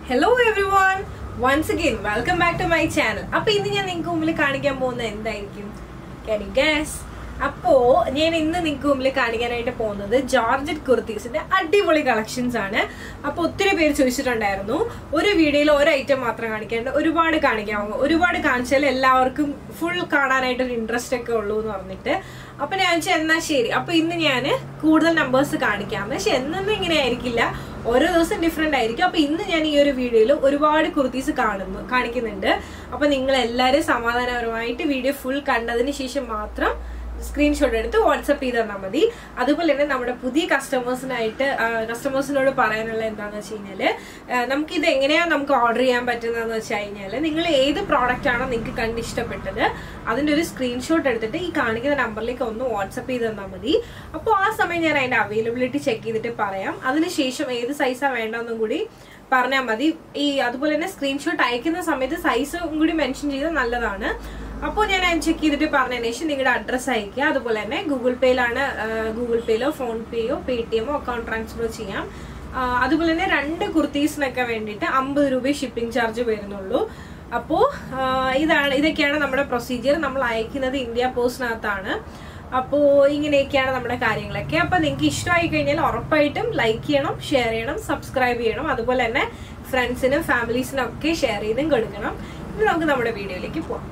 Hello everyone! Once again, welcome back to my channel. Now, today I will show you Can you guess? Now, I will show you Georgette Kurtha's collections. Now, you choose one video, one item, full interest. Now, I will numbers. ഓരോ ദിവസം different ആയിരിക്കും. അപ്പോൾ ഇന്ന് ഞാൻ ഈ ഒരു വീഡിയോയിൽ ഒരുപാട് കുർത്തീസ് കാണിക്കുന്നുണ്ട്. അപ്പോൾ നിങ്ങൾ എല്ലാവരും സമാധാനപരമായിട്ട് വീഡിയോ ഫുൾ കണ്ടതിന് ശേഷം മാത്രം സ്ക്രീൻഷോട്ട് എടുത്ത് വാട്സ്ആപ്പ് ചെയ്ത് തന്നാൽ മതി. അതുപോലെ തന്നെ നമ്മുടെ പുതിയ കസ്റ്റമേഴ്സിനോട് പറയാനുള്ള എന്താണെന്ന് വെച്ച് കഴിഞ്ഞാൽ നമുക്കിത് എങ്ങനെയാണ് നമുക്ക് ഓർഡർ ചെയ്യാൻ പറ്റുന്നതെന്ന് വെച്ച് കഴിഞ്ഞാൽ നിങ്ങൾ ഏത് പ്രോഡക്റ്റ് ആണോ നിങ്ങൾക്ക് കണ്ട് ഇഷ്ടപ്പെട്ടത് അതിൻ്റെ ഒരു സ്ക്രീൻഷോട്ട് എടുത്തിട്ട് ഈ കാണിക്കുന്ന നമ്പറിലേക്ക് ഒന്ന് വാട്സ്ആപ്പ് ചെയ്ത് തന്നാൽ മതി. അപ്പോൾ ആ സമയം ഞാൻ അതിൻ്റെ അവൈലബിലിറ്റി ചെക്ക് ചെയ്തിട്ട് പറയാം. അതിനുശേഷം ഏത് സൈസാണ് വേണ്ടതെന്നും കൂടി പറഞ്ഞാൽ മതി. അതുപോലെ തന്നെ സ്ക്രീൻഷോട്ട് അയക്കുന്ന സമയത്ത് സൈസും കൂടി മെൻഷൻ ചെയ്താൽ നല്ലതാണ്. അപ്പോൾ ഞാൻ ചെക്ക് ചെയ്തിട്ട് പറഞ്ഞതിന് ശേഷം നിങ്ങളുടെ അഡ്രസ്സ് അയക്കുക. അതുപോലെ തന്നെ ഗൂഗിൾ പേയിലോ ഫോൺ പേയോ പേടിഎമ്മോ അക്കൗണ്ട് ട്രാൻസ്ഫർ ചെയ്യാം. അതുപോലെ തന്നെ 2 കുർത്തീസിനൊക്കെ വേണ്ടിയിട്ട് 50 രൂപ ഷിപ്പിംഗ് ചാർജ് വരുന്നുള്ളൂ. അപ്പോൾ ഇതൊക്കെയാണ് നമ്മുടെ പ്രൊസീജിയർ. നമ്മൾ അയക്കുന്നത് ഇന്ത്യ പോസ്റ്റിനകത്താണ്. അപ്പോൾ ഇങ്ങനെയൊക്കെയാണ് നമ്മുടെ കാര്യങ്ങളൊക്കെ. അപ്പോൾ നിങ്ങൾക്ക് ഇഷ്ടമായി കഴിഞ്ഞാൽ ഉറപ്പായിട്ടും ലൈക്ക് ചെയ്യണം, ഷെയർ ചെയ്യണം, സബ്സ്ക്രൈബ് ചെയ്യണം. അതുപോലെ തന്നെ ഫ്രണ്ട്സിനും ഫാമിലീസിനും ഒക്കെ ഷെയർ ചെയ്തും കൊടുക്കണം. ഇനി നമുക്ക് നമ്മുടെ വീഡിയോയിലേക്ക് പോകാം.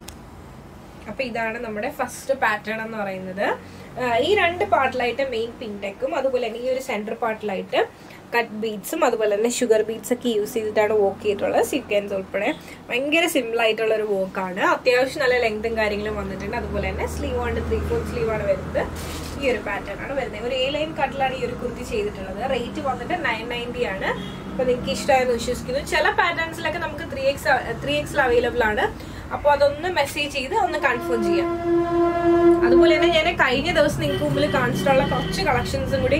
അപ്പോൾ ഇതാണ് നമ്മുടെ ഫസ്റ്റ് പാറ്റേൺ എന്ന് പറയുന്നത്. ഈ 2 പാർട്ടിലായിട്ട് മെയിൻ പിൻടെക്കും അതുപോലെ തന്നെ ഈ ഒരു സെന്റർ പാർട്ടിലായിട്ട് കട്ട് ബീഡ്സും അതുപോലെ തന്നെ ഷുഗർ ബീഡ്സ് ഒക്കെ യൂസ് ചെയ്തിട്ടാണ് വർക്ക് ചെയ്തിട്ടുള്ളത്. സീക്വൻസ് ഉൾപ്പെടെ ഭയങ്കര സിമ്പിൾ ആയിട്ടുള്ള ഒരു വർക്കാണ്. അത്യാവശ്യം നല്ല ലെങ്തും കാര്യങ്ങളും വന്നിട്ടുണ്ട്. അതുപോലെ തന്നെ സ്ലീവ് ആണ് 3/4 സ്ലീവ് ആണ് വരുന്നത്. ഈ ഒരു പാറ്റേൺ ആണ് വരുന്നത്. ഒരു A-ലൈൻ കട്ടിലാണ് ഈ ഒരു കുർത്തി ചെയ്തിട്ടുള്ളത്. റേറ്റ് വന്നിട്ട് 990 ആണ്. അപ്പോൾ നിങ്ങൾക്ക് ഇഷ്ടമായെന്ന് വിശ്വസിക്കുന്നു. ചില പാറ്റേൺസിലൊക്കെ നമുക്ക് 3XL അവൈലബിൾ ആണ്. അപ്പോൾ അതൊന്ന് മെസ്സേജ് ചെയ്ത് ഒന്ന് കൺഫേം ചെയ്യാം. അതുപോലെ തന്നെ ഞാൻ കഴിഞ്ഞ ദിവസം നിങ്ങൾക്ക് മുമ്പിൽ കാണിച്ചിട്ടുള്ള കുറച്ച് കളക്ഷൻസും കൂടി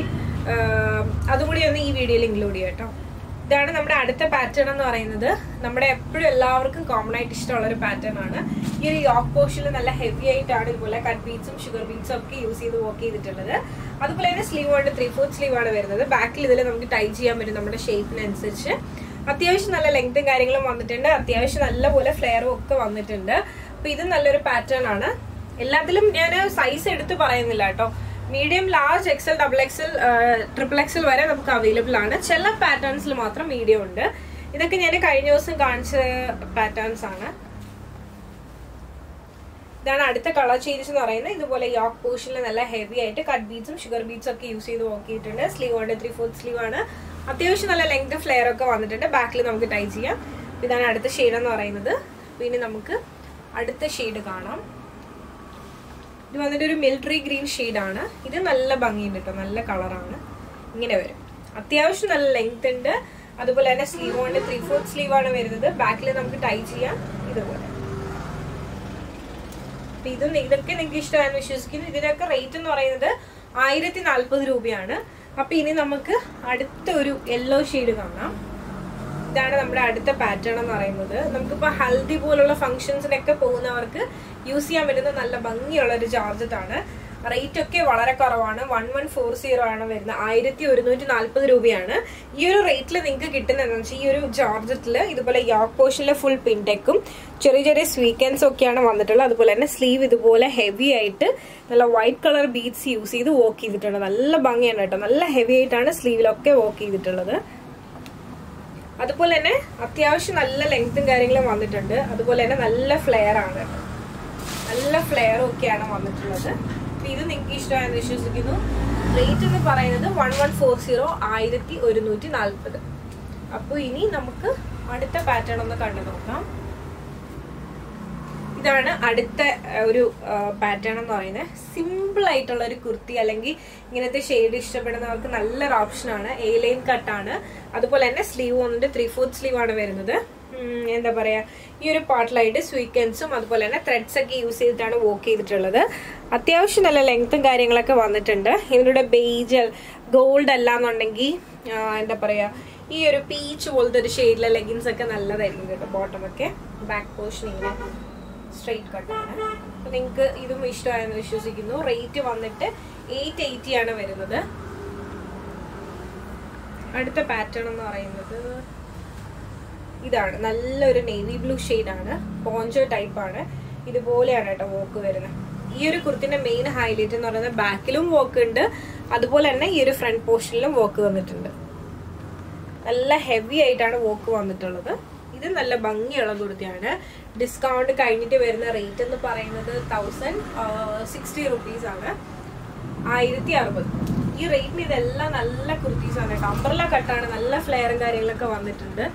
അതുകൂടി ഒന്ന് ഈ വീഡിയോയിൽ ഇൻക്ലൂഡ് ചെയ്യാം കേട്ടോ. ഇതാണ് നമ്മുടെ അടുത്ത പാറ്റേൺ എന്ന് പറയുന്നത്. നമ്മുടെ എപ്പോഴും എല്ലാവർക്കും കോമൺ ആയിട്ട് ഇഷ്ടമുള്ള ഒരു പാറ്റേൺ ആണ്. ഈ ഒരു യോക്ക് പോർഷനിൽ നല്ല ഹെവി ആയിട്ടാണ് ഇതുപോലെ കട്ട് ബീഡ്സും ഷുഗർ ബീഡ്സും ഒക്കെ യൂസ് ചെയ്ത് വർക്ക് ചെയ്തിട്ടുള്ളത്. അതുപോലെ തന്നെ സ്ലീവ് കൊണ്ട് 3/4 സ്ലീവ് ആണ് വരുന്നത്. ബാക്കിൽ ഇതിൽ നമുക്ക് ടൈ ചെയ്യാൻ പറ്റും നമ്മുടെ ഷേപ്പിനനുസരിച്ച്. അത്യാവശ്യം നല്ല ലെങ്തും കാര്യങ്ങളും വന്നിട്ടുണ്ട്. അത്യാവശ്യം നല്ലപോലെ ഫ്ലെയറും ഒക്കെ വന്നിട്ടുണ്ട്. അപ്പൊ ഇത് നല്ലൊരു പാറ്റേൺ ആണ്. എല്ലാത്തിലും ഞാൻ സൈസ് എടുത്ത് പറയുന്നില്ല കേട്ടോ. Medium, large, XL, XXL, XXL വരെ നമുക്ക് അവൈലബിൾ ആണ്. ചില പാറ്റേൺസിൽ മാത്രം മീഡിയം ഉണ്ട്. ഇതൊക്കെ ഞാൻ കഴിഞ്ഞ ദിവസം കാണിച്ച പാറ്റേൺസ് ആണ്. ഇതാണ് അടുത്ത കളർ ചേഞ്ച് എന്ന് പറയുന്നത്. ഇതുപോലെ യോക്ക് പോർഷനിൽ നല്ല ഹെവി ആയിട്ട് കട്ട് ബീഡ്സും ഷുഗർ ബീഡ്സും ഒക്കെ യൂസ് ചെയ്ത് വർക്ക് ചെയ്തിട്ടുണ്ട്. സ്ലീവ് കൊണ്ട് 3/4 സ്ലീവ് ആണ്. അത്യാവശ്യം നല്ല ലെങ്ത് ഫ്ലെയർ ഒക്കെ വന്നിട്ടുണ്ട്. ബാക്കിൽ നമുക്ക് ടൈ ചെയ്യാം. ഇതാണ് അടുത്ത ഷെയ്ഡ് എന്ന് പറയുന്നത്. പിന്നെ നമുക്ക് അടുത്ത ഷെയ്ഡ് കാണാം. ഇത് വന്നിട്ട് ഒരു മിലിറ്ററി ഗ്രീൻ ഷെയ്ഡാണ്. ഇത് നല്ല ഭംഗിയുണ്ട് കേട്ടോ. നല്ല കളറാണ്. ഇങ്ങനെ വരും. അത്യാവശ്യം നല്ല ലെങ്ത് ഉണ്ട്. അതുപോലെ തന്നെ സ്ലീവ് കൊണ്ട് 3/4 സ്ലീവ് ആണ് വരുന്നത്. ബാക്കിൽ നമുക്ക് ടൈ ചെയ്യാം ഇതുപോലെ. ഇതൊക്കെ നിങ്ങൾക്ക് ഇഷ്ടമായെന്ന് വിശ്വസിക്കുന്നു. ഇതിനൊക്കെ റേറ്റ് എന്ന് പറയുന്നത് 1040 രൂപയാണ്. അപ്പൊ ഇനി നമുക്ക് അടുത്ത ഒരു യെല്ലോ ഷെയ്ഡ് കാണാം. ഇതാണ് നമ്മുടെ അടുത്ത പാറ്റേൺ എന്ന് പറയുന്നത്. നമുക്കിപ്പോൾ ഹൽദി പോലുള്ള ഫംഗ്ഷൻസിനൊക്കെ പോകുന്നവർക്ക് യൂസ് ചെയ്യാൻ പറ്റുന്ന നല്ല ഭംഗിയുള്ള ഒരു ജോർജറ്റ് ആണ്. റേറ്റ് ഒക്കെ വളരെ കുറവാണ്. 1140 ആണ് വരുന്നത്. 1140 രൂപയാണ്. ഈ ഒരു റേറ്റിൽ നിങ്ങൾക്ക് കിട്ടുന്നത് എന്താണെന്ന് വെച്ചാൽ ഈ ഒരു ജോർജറ്റിൽ ഇതുപോലെ യോക്ക് പോർഷനിൽ ഫുൾ പിൻടെക്കും ചെറിയ ചെറിയ സ്വീക്കൻസ് ഒക്കെയാണ് വന്നിട്ടുള്ളത്. അതുപോലെ തന്നെ സ്ലീവ് ഇതുപോലെ ഹെവി ആയിട്ട് നല്ല വൈറ്റ് കളർ ബീഡ്സ് യൂസ് ചെയ്ത് വർക്ക് ചെയ്തിട്ടുണ്ട്. നല്ല ഭംഗിയാണ് കേട്ടോ. നല്ല ഹെവി ആയിട്ടാണ് സ്ലീവിലൊക്കെ വർക്ക് ചെയ്തിട്ടുള്ളത്. അതുപോലെ തന്നെ അത്യാവശ്യം നല്ല ലെങ്ത്തും കാര്യങ്ങളും വന്നിട്ടുണ്ട്. അതുപോലെ തന്നെ നല്ല ഫ്ലെയർ ആണ്. നല്ല ഫ്ലെയറും ഒക്കെയാണ് വന്നിട്ടുള്ളത്. ഇത് നിങ്ങൾക്ക് ഇഷ്ടമായെന്ന് വിശ്വസിക്കുന്നു. റേറ്റ് എന്ന് പറയുന്നത് 1140 1140. അപ്പോൾ ഇനി നമുക്ക് അടുത്ത പാറ്റേൺ ഒന്ന് കണ്ടു നോക്കാം. ഇതാണ് അടുത്ത ഒരു പാറ്റേൺ എന്ന് പറയുന്നത്. സിമ്പിൾ ആയിട്ടുള്ള ഒരു കുർത്തി അല്ലെങ്കിൽ ഇങ്ങനത്തെ ഷെയ്ഡ് ഇഷ്ടപ്പെടുന്നവർക്ക് നല്ലൊരു ഓപ്ഷനാണ്. A-ലൈൻ കട്ടാണ്. അതുപോലെ തന്നെ സ്ലീവ് വന്നിട്ട് 3/4 സ്ലീവ് ആണ് വരുന്നത്. എന്താ പറയാ, ഈ ഒരു പാർട്ടിലായിട്ട് സ്വീക്വൻസും അതുപോലെ തന്നെ ത്രെഡ്സ് ഒക്കെ യൂസ് ചെയ്തിട്ടാണ് വർക്ക് ചെയ്തിട്ടുള്ളത്. അത്യാവശ്യം നല്ല ലെങ്ത്തും കാര്യങ്ങളൊക്കെ വന്നിട്ടുണ്ട്. ഇതിലൂടെ ബേജ് ഗോൾഡ് അല്ലാന്നുണ്ടെങ്കിൽ എന്താ പറയാ ഈ ഒരു പീച്ച് പോലത്തെ ഒരു ഷെയ്ഡിലെ ലെഗിൻസ് ഒക്കെ നല്ലതായിരിക്കും കേട്ടോ. ബോട്ടം ഒക്കെ ബാക്ക് പോർഷൻ ഇങ്ങനെ സ്ട്രെയിറ്റ് കട്ടാണ്. അപ്പൊ നിങ്ങൾക്ക് ഇതും ഇഷ്ടമായെന്ന് വിശ്വസിക്കുന്നു. റേറ്റ് വന്നിട്ട് 880 ആണ് വരുന്നത്. അടുത്ത പാറ്റേൺ എന്ന് പറയുന്നത് ഇതാണ് നല്ലൊരു നേവി ബ്ലൂ ഷെയ്ഡാണ്, പോഞ്ചോ ടൈപ്പാണ്. ഇതുപോലെയാണ് കേട്ടോ വർക്ക് വരുന്നത്. ഈ ഒരു കുർത്തിന്റെ മെയിൻ ഹൈലൈറ്റ് എന്ന് പറയുന്നത് ബാക്കിലും വർക്ക് ഉണ്ട്, അതുപോലെ തന്നെ ഈ ഒരു ഫ്രണ്ട് പോർഷനിലും വർക്ക് വന്നിട്ടുണ്ട്. നല്ല ഹെവി ആയിട്ടാണ് വർക്ക് വന്നിട്ടുള്ളത്. ഇത് നല്ല ഭംഗിയുള്ള കുർത്തിയാണ്. ഡിസ്കൗണ്ട് കഴിഞ്ഞിട്ട് വരുന്ന റേറ്റ് എന്ന് പറയുന്നത് 1060 rupees ആണ്, 1060. ഈ റേറ്റിന് ഇതെല്ലാം നല്ല കുർത്തീസ് ആണ് കേട്ടോ. അംബ്രല കട്ടാണ്, നല്ല ഫ്ലെയറും കാര്യങ്ങളൊക്കെ വന്നിട്ടുണ്ട്.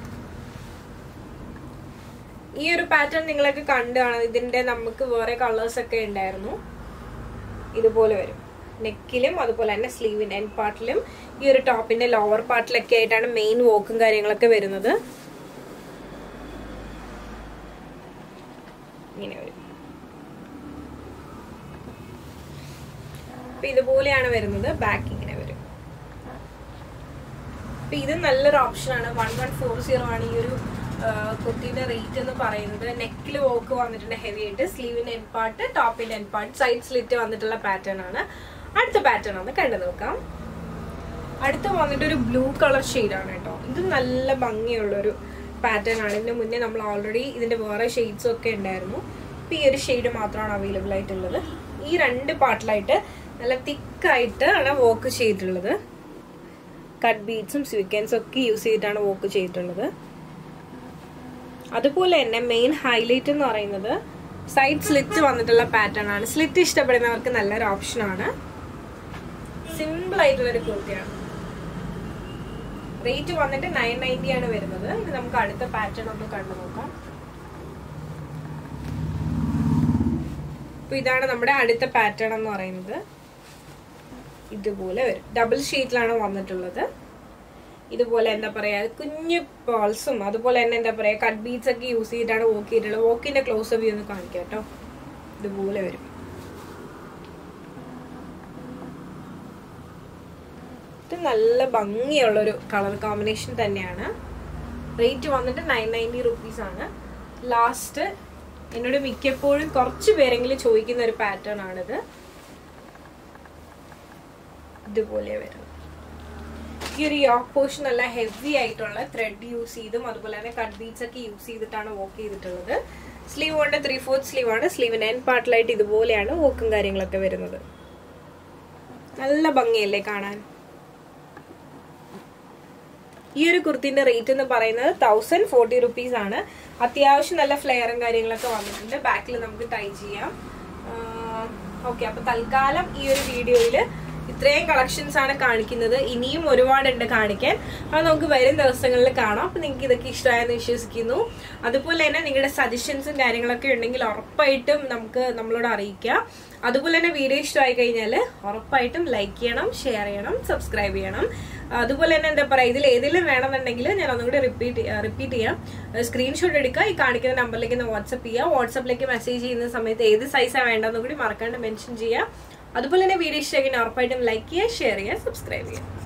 ഈ ഒരു പാറ്റേൺ നിങ്ങളൊക്കെ കണ്ടാണ്. ഇതിന്റെ നമുക്ക് വേറെ കളേഴ്സ് ഒക്കെ ഉണ്ടായിരുന്നു. ഇതുപോലെ വരും നെക്കിലും അതുപോലെ തന്നെ സ്ലീവിന്റെ എൻഡ് പാർട്ടിലും ഈ ഒരു ടോപ്പിന്റെ ലോവർ പാർട്ടിലൊക്കെ ആയിട്ടാണ് മെയിൻ വോക്കും കാര്യങ്ങളൊക്കെ വരുന്നത്. ഇങ്ങനെ വരും. അപ്പൊ ഇതുപോലെയാണ് വരുന്നത്. ബാക്ക് ഇങ്ങനെ വരും. അപ്പൊ ഇത് നല്ലൊരു ഓപ്ഷനാണ്. 1140 ആണ് ഈ ഒരു കുർത്തിന്റെ റേറ്റ് എന്ന് പറയുന്നത്. നെക്കിൽ വോക്ക് വന്നിട്ടുണ്ട് ഹെവി ആയിട്ട്. സ്ലീവിന്റെ എൻഡ് പാർട്ട്, ടോപ്പിന്റെ എൻഡ് പാർട്ട്, സൈഡ് സ്ലിറ്റ് വന്നിട്ടുള്ള പാറ്റേൺ ആണ്. അടുത്ത പാറ്റേൺ ഒന്ന് കണ്ടു നോക്കാം. അടുത്ത് വന്നിട്ട് ഒരു ബ്ലൂ കളർ ഷെയ്ഡാണ് കേട്ടോ. ഇത് നല്ല ഭംഗിയുള്ളൊരു പാറ്റേൺ ആണ്. ഇതിന് മുന്നേ നമ്മൾ ഓൾറെഡി ഇതിന്റെ വേറെ ഷെയ്ഡ്സും ഒക്കെ ഉണ്ടായിരുന്നു. ഇപ്പൊ ഈ ഒരു ഷെയ്ഡ് മാത്രമാണ് അവൈലബിൾ ആയിട്ടുള്ളത്. ഈ രണ്ട് പാർട്ടിലായിട്ട് നല്ല തിക്കായിട്ട് ആണ് വർക്ക് ചെയ്തിട്ടുള്ളത്. കട്ട് ബീഡ്സും സ്വീക്കൻസും ഒക്കെ യൂസ് ചെയ്തിട്ടാണ് വർക്ക് ചെയ്തിട്ടുള്ളത്. അതുപോലെ തന്നെ മെയിൻ ഹൈലൈറ്റ് എന്ന് പറയുന്നത് സൈഡ് സ്ലിറ്റ് വന്നിട്ടുള്ള പാറ്റേൺ ആണ്. സ്ലിറ്റ് ഇഷ്ടപ്പെടുന്നവർക്ക് നല്ലൊരു ഓപ്ഷൻ ആണ്. സിമ്പിൾ ആയിട്ടുള്ള ഒരു കുർത്തിയാണ്. റേറ്റ് വന്നിട്ട് 990 ആണ് വരുന്നത്. ഇത് നമുക്ക് അടുത്ത പാറ്റേൺ ഒന്ന് കണ്ടു നോക്കാം. അപ്പൊ ഇതാണ് നമ്മുടെ അടുത്ത പാറ്റേൺ എന്ന് പറയുന്നത്. ഇതുപോലെ വരും. ഡബിൾ ഷീറ്റിലാണ് വന്നിട്ടുള്ളത്. ഇതുപോലെ എന്താ പറയാ കുഞ്ഞു പേൾസും അതുപോലെ തന്നെ എന്താ പറയാ കട്ട് ബീഡ്സ് ഒക്കെ യൂസ് ചെയ്തിട്ടാണ് വർക്ക് ചെയ്തിട്ടുള്ളത്. വോക്കിന്റെ ക്ലോസ് വ്യൂ ഒന്ന് കാണിക്കാം കേട്ടോ. ഇതുപോലെ വരും. ഇത് നല്ല ഭംഗിയുള്ളൊരു കളർ കോമ്പിനേഷൻ തന്നെയാണ്. റേറ്റ് വന്നിട്ട് 990 rupees ആണ്. ലാസ്റ്റ് എന്നോട് മിക്കപ്പോഴും കുറച്ച് പേരെങ്കിലും ചോദിക്കുന്ന ഒരു പാറ്റേൺ ആണിത്. ഇതുപോലെ വരുന്നത്. ഈ ഒരു യോക്ക് പോർഷൻ നല്ല ഹെവി ആയിട്ടുള്ള ത്രെഡ് യൂസ് ചെയ്തും അതുപോലെ തന്നെ കട്ട് ബീഡ്സ് ഒക്കെ യൂസ് ചെയ്തിട്ടാണ് വർക്ക് ചെയ്തിട്ടുള്ളത്. സ്ലീവ് കൊണ്ട് 3/4 സ്ലീവ് ആണ്. സ്ലീവിന്റെ എൻഡ് പാർട്ടിലായിട്ട് ഇതുപോലെയാണ് വർക്കും കാര്യങ്ങളൊക്കെ വരുന്നത്. നല്ല ഭംഗിയല്ലേ കാണാൻ. ഈ ഒരു കുർത്തിന്റെ റേറ്റ് എന്ന് പറയുന്നത് 1040 rupees ആണ്. അത്യാവശ്യം നല്ല ഫ്ലെയറും കാര്യങ്ങളൊക്കെ വന്നിട്ടുണ്ട്. ബാക്കിൽ നമുക്ക് ടൈ ചെയ്യാം. ഓക്കെ, അപ്പൊ തൽക്കാലം ഈ ഒരു വീഡിയോയില് ഇത്രയും കളക്ഷൻസ് ആണ് കാണിക്കുന്നത്. ഇനിയും ഒരുപാടുണ്ട് കാണിക്കാൻ. അത് നമുക്ക് വരും ദിവസങ്ങളിൽ കാണാം. അപ്പൊ നിങ്ങൾക്ക് ഇതൊക്കെ ഇഷ്ടമായെന്ന് വിശ്വസിക്കുന്നു. അതുപോലെ തന്നെ നിങ്ങളുടെ സജഷൻസും കാര്യങ്ങളൊക്കെ ഉണ്ടെങ്കിൽ ഉറപ്പായിട്ടും നമ്മളോട് അറിയിക്കുക. അതുപോലെ തന്നെ വീഡിയോ ഇഷ്ടമായി കഴിഞ്ഞാൽ ഉറപ്പായിട്ടും ലൈക്ക് ചെയ്യണം, ഷെയർ ചെയ്യണം, സബ്സ്ക്രൈബ് ചെയ്യണം. അതുപോലെ തന്നെ എന്താ പറയുക, ഇതിൽ ഏതെങ്കിലും വേണമെന്നുണ്ടെങ്കിൽ ഞാൻ ഒന്നുകൂടി റിപ്പീറ്റ് ചെയ്യാം. സ്ക്രീൻഷോട്ട് എടുക്കുക, ഈ കാണിക്കുന്ന നമ്പറിലേക്ക് വാട്സപ്പ് ചെയ്യുക. വാട്സപ്പിലേക്ക് മെസ്സേജ് ചെയ്യുന്ന സമയത്ത് ഏത് സൈസാണ് വേണ്ടതെന്ന് കൂടി മറക്കാണ്ട് മെൻഷൻ ചെയ്യുക. അതുപോലെ തന്നെ വീഡിയോ ഇഷ്ടമാക്കി ഉറപ്പായിട്ടും ലൈക്ക് ചെയ്യുക, ഷെയർ ചെയ്യുക, സബ്സ്ക്രൈബ് ചെയ്യുക.